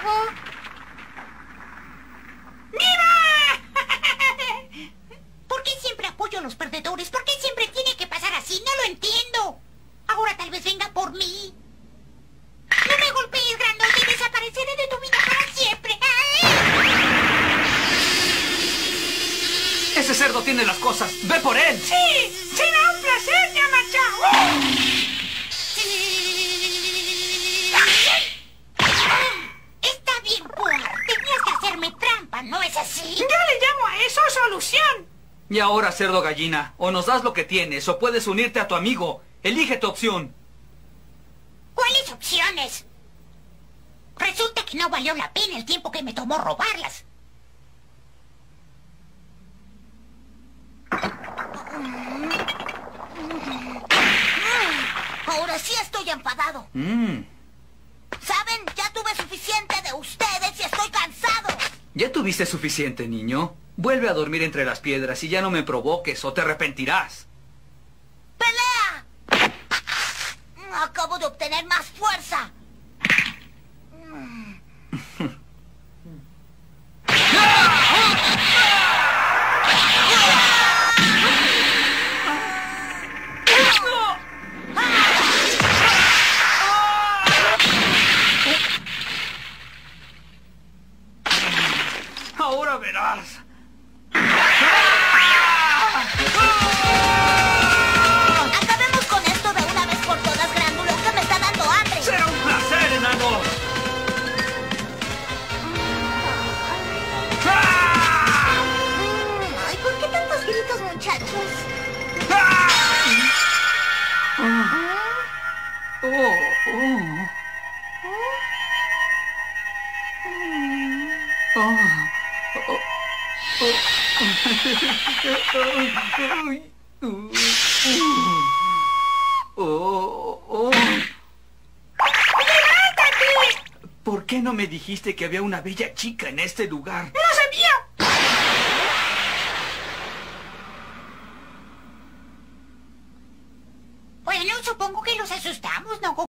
¡Viva! ¿Por qué siempre apoyo a los perdedores? ¿Por qué siempre tiene que pasar así? No lo entiendo. Ahora tal vez venga por mí. No me golpees, grandote, y desapareceré de tu vida para siempre. Ese cerdo tiene las cosas. ¡Ve por él! ¡Sí! ¡Será un placer, Yamacha! Está bien, Pua. Tenías que hacerme trampa, ¿no es así? Yo le llamo a eso solución. Y ahora, cerdo gallina, o nos das lo que tienes, o puedes unirte a tu amigo. Elige tu opción. ¿Cuáles opciones? Resulta que no valió la pena el tiempo que me tomó robarlas. Ahora sí estoy enfadado. ¿Saben? Ya tuve suficiente de ustedes y estoy cansado. ¿Ya tuviste suficiente, niño? Vuelve a dormir entre las piedras y ya no me provoques o te arrepentirás. ¡Pelea! Acabo de obtener más fuerza. Ahora verás. Acabemos con esto de una vez por todas, Grándulo, que me está dando hambre. ¡Será un placer, enano! Ay, ¿por qué tantos gritos, muchachos? ¿Por qué no me dijiste que había una bella chica en este lugar? ¡No sabía! Bueno, supongo que los asustamos, ¿no?